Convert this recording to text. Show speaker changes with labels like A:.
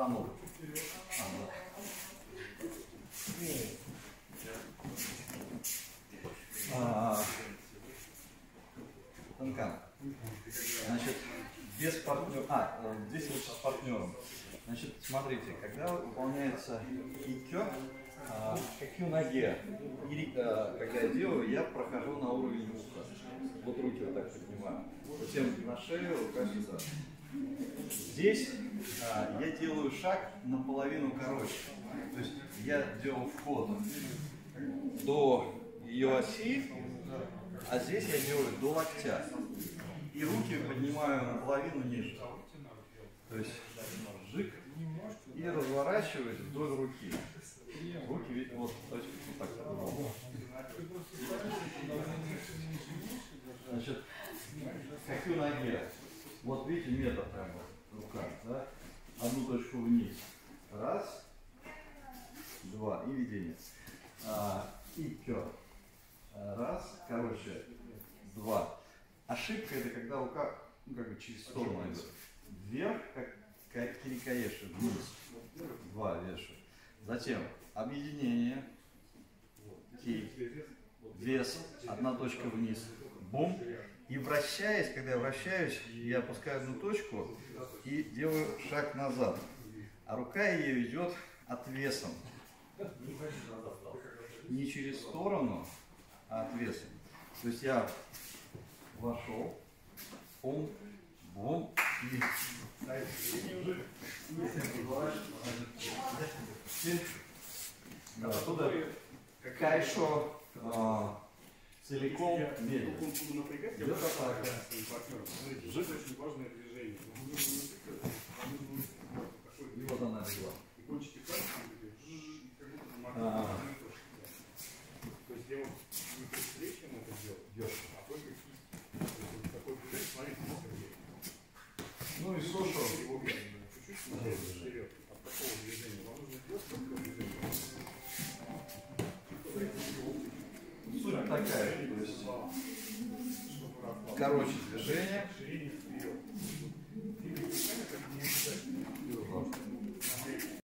A: ну. Tenkan. Значит, без партнера. Здесь лучше с партнером. Значит, смотрите, когда выполняется ikkyo, какие ноги, когда я делаю, я прохожу на уровень уха. Вот руки вот так поднимаю. Затем на шею, рука сюда. Здесь я делаю шаг наполовину короче. То есть я делаю вход до ее оси, а здесь я делаю до локтя. И руки поднимаю наполовину ниже. То есть жик и разворачиваюсь вдоль руки. Руки ведь вот, то есть вот так. Значит, какие ноги? Вот видите метод прямо рука, да? Одну точку вниз. Раз, два и ведение. Ikkyo. Раз, короче, два. Ошибка это когда рука как бы через сторону идет. Вверх, как кирикаеши, вниз. Два вешу. Затем объединение. Ки. Вес. Одна точка вниз. Бум. И вращаясь, когда я вращаюсь, я опускаю одну точку и делаю шаг назад. А рука ее идет отвесом. Не через сторону, а отвесом. То есть я вошел, бум, бум, и оттуда кайшо целиком медленно. Идет атака.
B: Это очень важное движение.
A: И вот она легла.
B: И кончики пальцев, как будто макароны. То есть я вот не предстречен это делать, а только кисть. То есть такой движение, смотрите,
A: ну и сошо.
B: чуть-чуть вперед от такого движения. Вам нужно делать такое движение.
A: Суть такая, то есть короче движение,